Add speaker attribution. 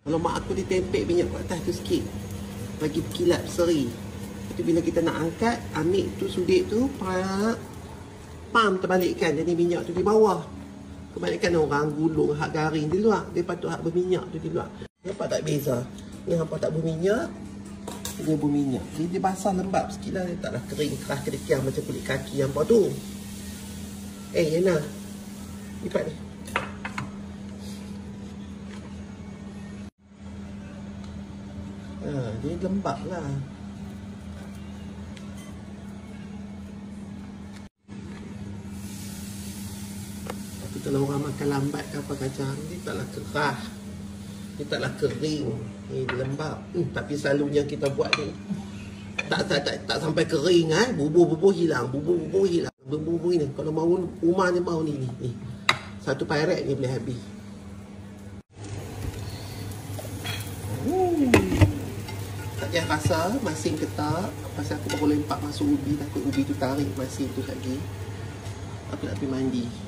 Speaker 1: Kalau mak aku ditempek minyak kat atas tu sikit, bagi berkilat berseri. Lepas tu bila kita nak angkat, ambil tu sudik tu, pam terbalikkan, jadi minyak tu di bawah. Kebanyakan orang gulung hak garing di luar, dia patut hak berminyak tu di luar. Nampak tak beza? Yang hampa tak berminyak, dia berminyak. Jadi dia basah lembab sikit lah, dia taklah kering keras kedekiang macam kulit kaki hampa tu. Yana, lipat ni. Dia lembab lah. Tapi kalau orang makan lambat ke apa kacang, dia taklah kerah, dia taklah kering, dia lembab. Tapi selalunya kita buat ni tak sampai kering. Bubur-bubur hilang, bubur-bubur hilang. Bubur-bubur ni kalau mau rumah ni mau ni. Satu pirate ni boleh habis. Tak payah rasa masin ketak. Pasal aku baru lempak masuk ubi, takut ubi tu tarik masin tu lagi. Aku nak pergi mandi.